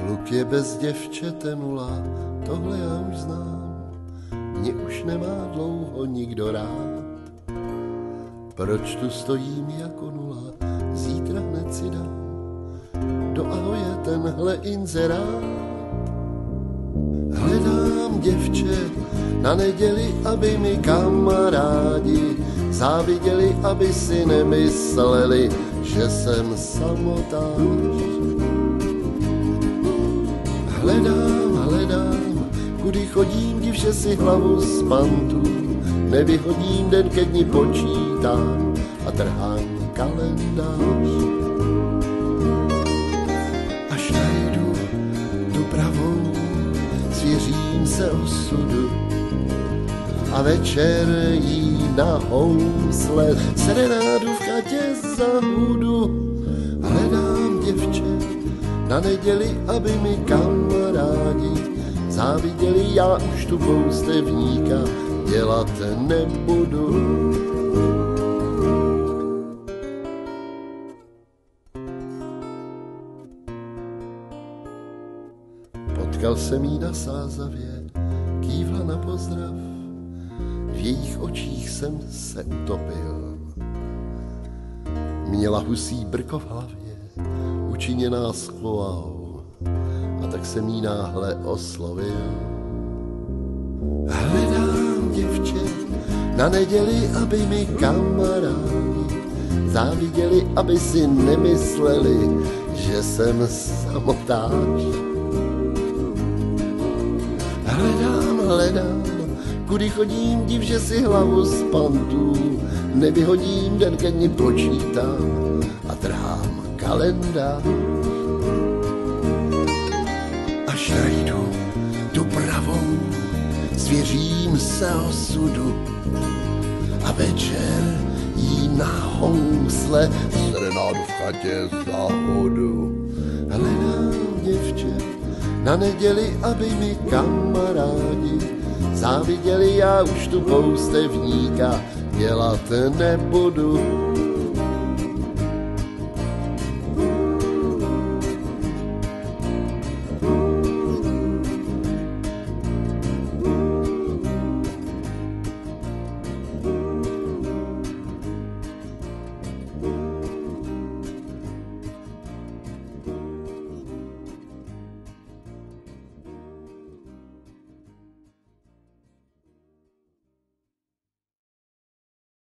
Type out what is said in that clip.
Kluk je bez děvčete nula, tohle já už znám. Mě už nemá dlouho nikdo rád. Proč tu stojím jako nula, zítra hned si dám do ahoje tenhle inzerát. Hledám děvče na neděli, aby mi kamarádi záviděli, aby si nemysleli, že jsem samotář. Hledám, kudy chodím, divše si hlavu z pantů, nevyhodím, den ke dni počítám a trhám kalendář. Až najdu tu pravou, svěřím se osudu a večer jí na housle serenádu v chatě zabudu. Hledám děvče na neděli, aby mi kamarádi záviděli, já už tu poustevníka dělat nebudu. Potkal jsem jí na Sázavě, kývla na pozdrav, v jejich očích jsem se utopil. Měla husí brko v hlavě, učiněná schvou, a tak jsem jí náhle oslovil. Hledám děvče na neděli, aby mi kamarádi záviděli, aby si nemysleli, že jsem samotář. Hledám, kudy chodím, divže si hlavu z pantů, nevyhodím, den ke dni počítám a trhám kalendář. Až najdu tu pravou, svěřím se osudu a večer jí na housle serenádu v chatě zahodu. Hledám děvče na neděli, aby mi kamarádi záviděli, já už tu poustevníka dělat nebudu.